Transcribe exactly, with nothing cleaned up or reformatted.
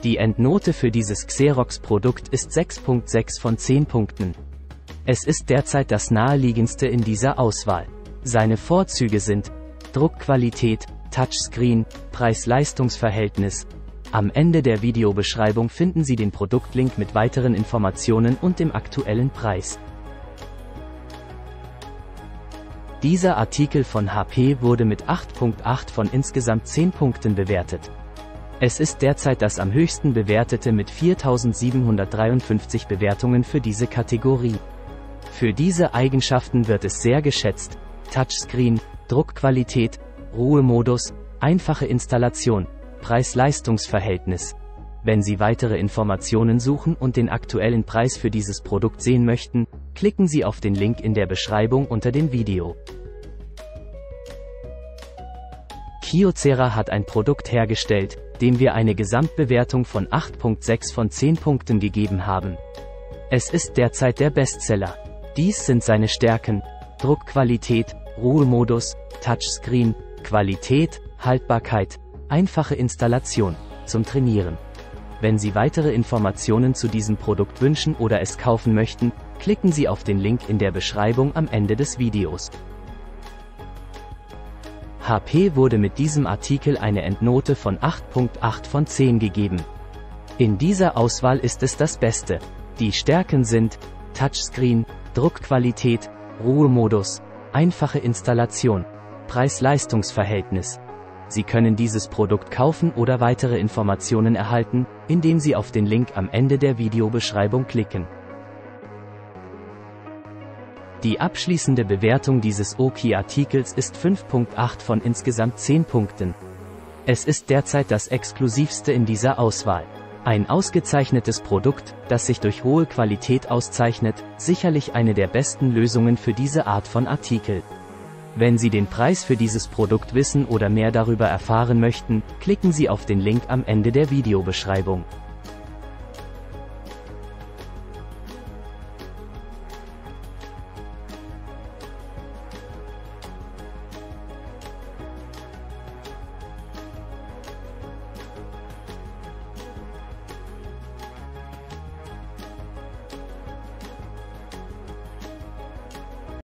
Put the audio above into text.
Die Endnote für dieses Xerox-Produkt ist sechs Komma sechs von zehn Punkten. Es ist derzeit das naheliegendste in dieser Auswahl. Seine Vorzüge sind Druckqualität, Touchscreen, Preis-Leistungs-Verhältnis. Am Ende der Videobeschreibung finden Sie den Produktlink mit weiteren Informationen und dem aktuellen Preis. Dieser Artikel von H P wurde mit acht Komma acht von insgesamt zehn Punkten bewertet. Es ist derzeit das am höchsten bewertete mit viertausendsiebenhundertdreiundfünfzig Bewertungen für diese Kategorie. Für diese Eigenschaften wird es sehr geschätzt: Touchscreen, Druckqualität, Ruhemodus, einfache Installation, Preis-Leistungs-Verhältnis. Wenn Sie weitere Informationen suchen und den aktuellen Preis für dieses Produkt sehen möchten, klicken Sie auf den Link in der Beschreibung unter dem Video. Kyocera hat ein Produkt hergestellt, dem wir eine Gesamtbewertung von acht Komma sechs von zehn Punkten gegeben haben. Es ist derzeit der Bestseller. Dies sind seine Stärken: Druckqualität, Ruhemodus, Touchscreen, Qualität, Haltbarkeit, einfache Installation, zum Trainieren. Wenn Sie weitere Informationen zu diesem Produkt wünschen oder es kaufen möchten, klicken Sie auf den Link in der Beschreibung am Ende des Videos. H P wurde mit diesem Artikel eine Endnote von acht Komma acht von zehn gegeben. In dieser Auswahl ist es das Beste. Die Stärken sind Touchscreen, Druckqualität, Ruhemodus, einfache Installation, Preis-Leistungs-Verhältnis. Sie können dieses Produkt kaufen oder weitere Informationen erhalten, indem Sie auf den Link am Ende der Videobeschreibung klicken. Die abschließende Bewertung dieses Oki-Artikels ist fünf Komma acht von insgesamt zehn Punkten. Es ist derzeit das exklusivste in dieser Auswahl. Ein ausgezeichnetes Produkt, das sich durch hohe Qualität auszeichnet, sicherlich eine der besten Lösungen für diese Art von Artikel. Wenn Sie den Preis für dieses Produkt wissen oder mehr darüber erfahren möchten, klicken Sie auf den Link am Ende der Videobeschreibung.